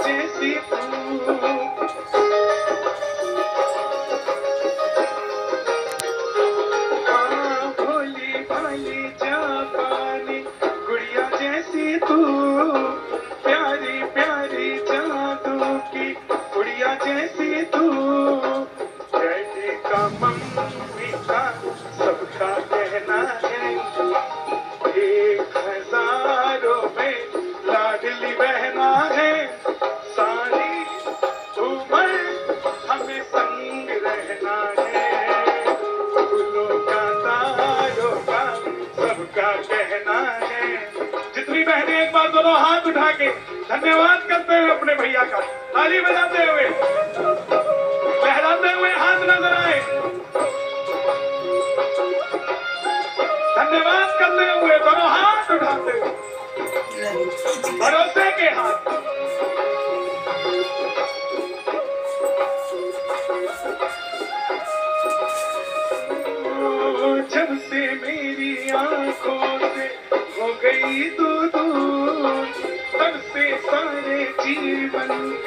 जैसी तू। हाँ भोली भाली जापानी गुड़िया जैसी तू, प्यारी प्यारी जादू की गुड़िया जैसी तू। डैडी का मम्मी का सबका कहना है, 1000 में लाडली बहना है। सारी उम्र हमें संग रहना है, फूलों का तारों का सबका कहना है। जितनी बहनें एक बार दोनों हाथ उठा के धन्यवाद करते हुए अपने भैया का, ताली बजाते हुए लहराते हुए हाथ नजर आए, धन्यवाद करते हुए दोनों हाथ उठाते हुए, भरोसे के हाथ। जब से मेरी आंखों से हो गई तू दूर, तब से सारे जीवन